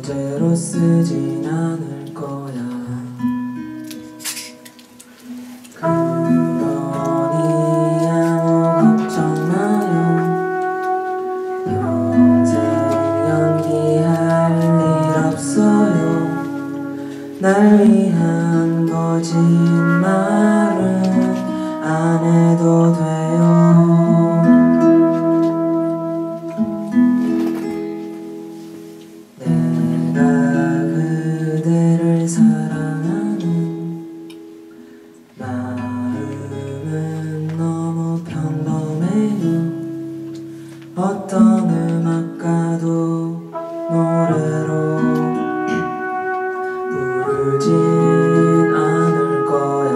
절대로 쓰진 않을 거야. 그러니 아무 걱정 마요. 평생 연기할 일 없어요. 날 위한 거짓말은 안 해도 돼요. 내가 그대를 사랑하는 마음은 너무 평범해요. 어떤 음악가도 노래로 부르진 않을 거야.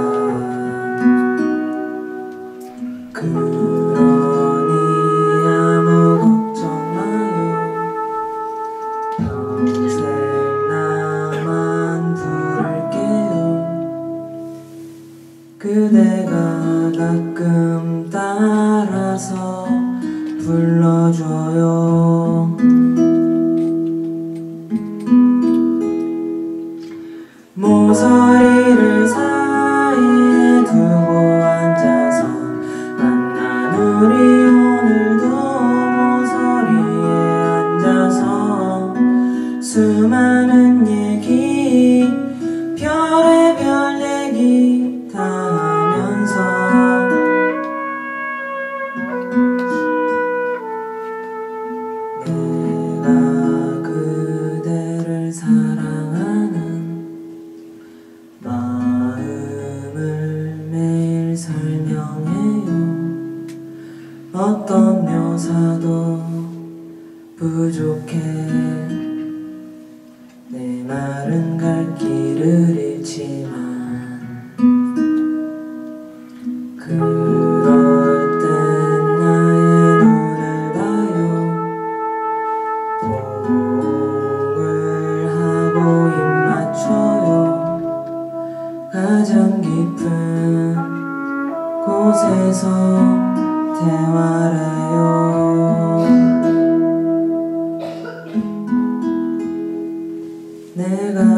그러니 아무 걱정 마요. 평생 나만 부를게요. 그대가 가끔 따라서 불러줘요. 모서리를 사이에 두고 앉아서 만난 우리 오늘도 모서리에 앉아서 수많은 얘기 별의별 얘기 다 하면서 내가 그대를 사랑하는 마음을 매일 설명해요. 어떤 묘사도 부족해. 내 말은 갈 길을 잃지만 그럴 땐 나의 눈을 봐요. 포옹을 하고 입 맞춰요. 가장 깊은 곳에서 대화를 해요. 내가